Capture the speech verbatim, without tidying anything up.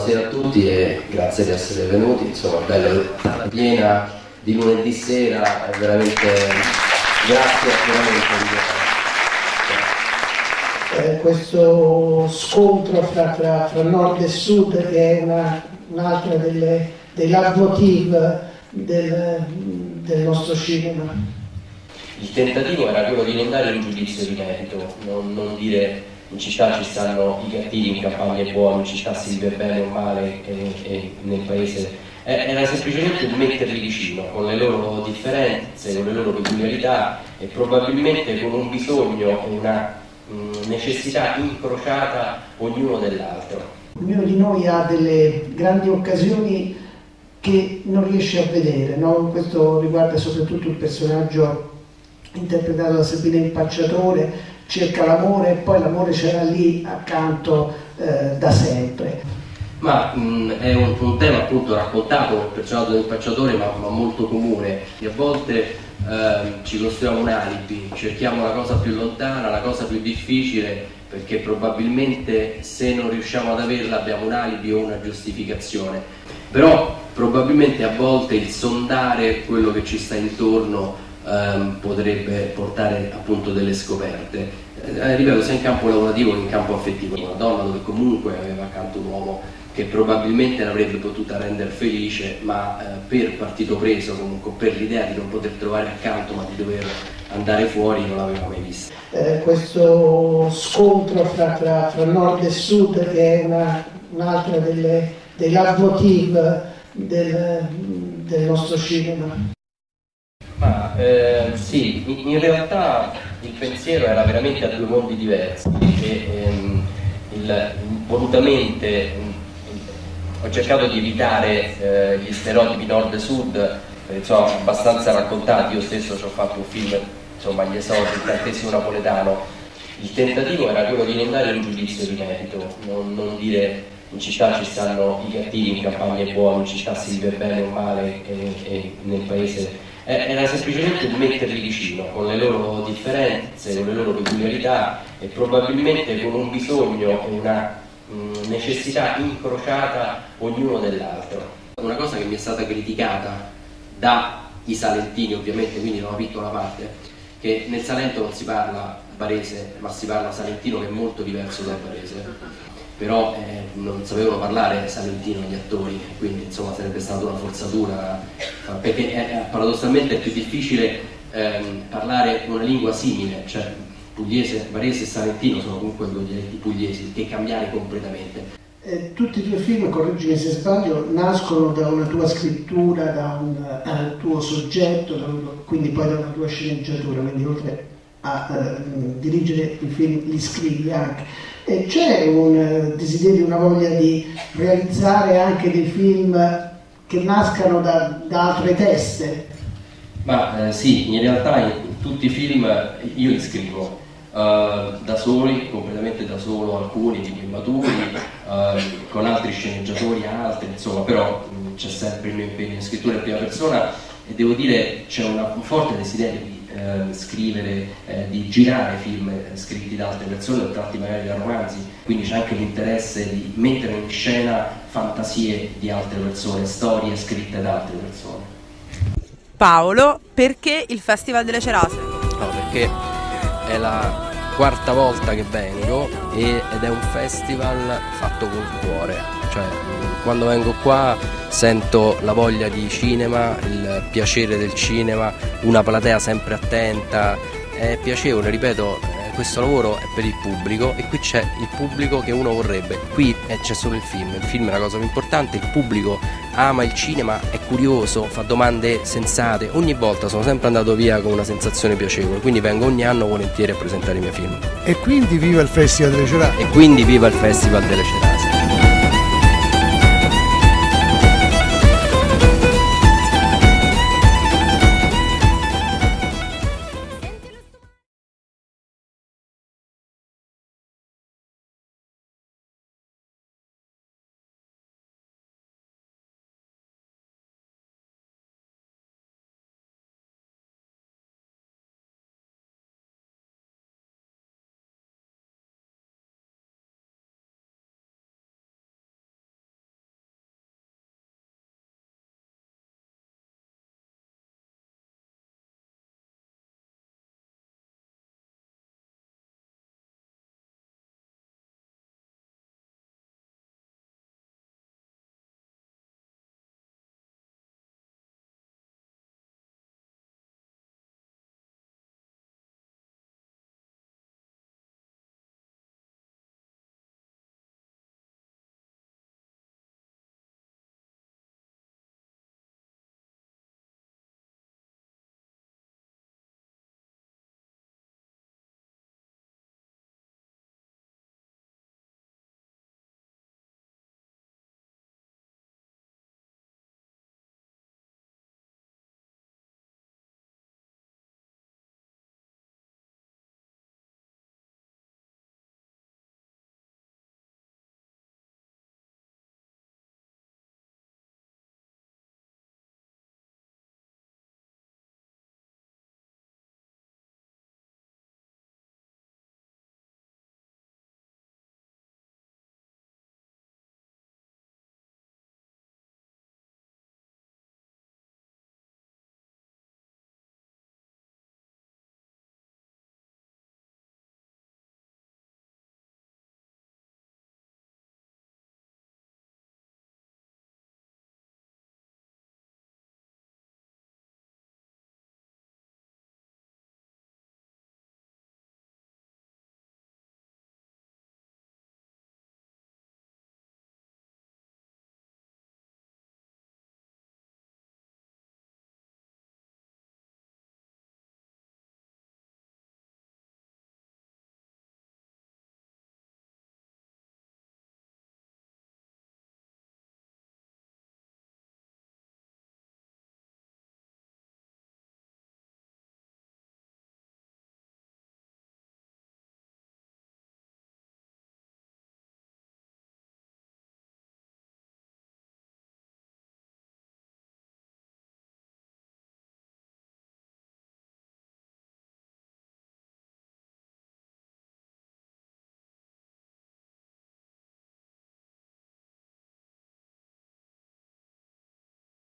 buonasera a tutti e grazie di essere venuti. Insomma, bella piena di lunedì sera, è veramente grazie veramente. Eh, questo scontro fra, fra, fra nord e sud, che è una, un'altra delle, dei leitmotiv del, del nostro cinema. Il tentativo era quello di non dare un giudizio di merito, non, non dire in città ci stanno i cattivi, in campagna è buono, in città si vive bene o male e, e nel paese. Era semplicemente un metterli vicino, con le loro differenze, con le loro peculiarità e probabilmente con un bisogno e una necessità incrociata ognuno dell'altro. Ognuno di noi ha delle grandi occasioni che non riesce a vedere, no? Questo riguarda soprattutto il personaggio interpretato da Sabina Impacciatore, cerca l'amore e poi l'amore c'era lì accanto eh, da sempre. Ma mh, è un, un tema appunto raccontato nel personaggio dell'impacciatore, ma, ma molto comune, e a volte eh, ci costruiamo un alibi, cerchiamo la cosa più lontana, la cosa più difficile, perché probabilmente se non riusciamo ad averla abbiamo un alibi o una giustificazione. Però probabilmente a volte il sondare quello che ci sta intorno ehm, potrebbe portare appunto delle scoperte. Eh, ripeto, sia in campo lavorativo che in campo affettivo. Una donna dove comunque aveva accanto un uomo che probabilmente l'avrebbe potuta rendere felice, ma eh, per partito preso, comunque per l'idea di non poter trovare accanto ma di dover andare fuori, non l'aveva mai vista. Eh, questo scontro fra, fra, fra nord e sud, che è una, un'altra delle, dei leitmotiv del, del nostro cinema. Ma eh, sì, in, in realtà il pensiero era veramente a due mondi diversi e ehm, il, volutamente ho cercato di evitare eh, gli stereotipi nord-sud, eh, insomma, abbastanza raccontati. Io stesso ci ho fatto un film, insomma, Gli esodi, il tartesimo napoletano. Il tentativo era quello di non dare un giudizio di merito, non, non dire in città ci stanno i cattivi, in campagna è buono, in città si vive bene o male e, e nel paese. Era semplicemente un metterli vicino, con le loro differenze, con le loro peculiarità e probabilmente con un bisogno e una necessità incrociata ognuno dell'altro. Una cosa che mi è stata criticata dai salentini, ovviamente, quindi da una piccola parte, che nel Salento non si parla barese ma si parla salentino, che è molto diverso dal barese. Però eh, non sapevano parlare salentino gli attori, quindi insomma sarebbe stata una forzatura, perché è, paradossalmente è più difficile ehm, parlare una lingua simile, cioè pugliese, barese e salentino sono comunque due dialetti pugliesi, che cambiare completamente. Eh, tutti i tuoi film, correggimi se sbaglio, nascono da una tua scrittura, da un uh, tuo soggetto, da un, quindi poi da una tua sceneggiatura, quindi oltre a uh, dirigere i film li scrivi anche. E c'è un uh, desiderio, una voglia di realizzare anche dei film che nascano da, da altre teste? Ma eh, sì, in realtà in, in tutti i film io li scrivo. Uh, da soli, completamente da solo, alcuni più immaturi, uh, con altri sceneggiatori, altri, insomma, però mh, c'è sempre il mio impegno in scrittura in prima persona e devo dire c'è una, un forte desiderio di uh, scrivere, uh, di girare film uh, scritti da altre persone, tratti magari da romanzi, quindi c'è anche l'interesse di mettere in scena fantasie di altre persone, storie scritte da altre persone. Paolo, perché il Festival delle Cerase? No, perché è la quarta volta che vengo e, ed è un festival fatto col cuore, cioè quando vengo qua sento la voglia di cinema, il piacere del cinema, una platea sempre attenta, è piacevole, ripeto, questo lavoro è per il pubblico e qui c'è il pubblico che uno vorrebbe, qui c'è solo il film, il film è la cosa più importante, il pubblico ama il cinema, è curioso, fa domande sensate, ogni volta sono sempre andato via con una sensazione piacevole, quindi vengo ogni anno volentieri a presentare i miei film. E quindi viva il Festival delle Cerase! E quindi viva il Festival delle Cerase!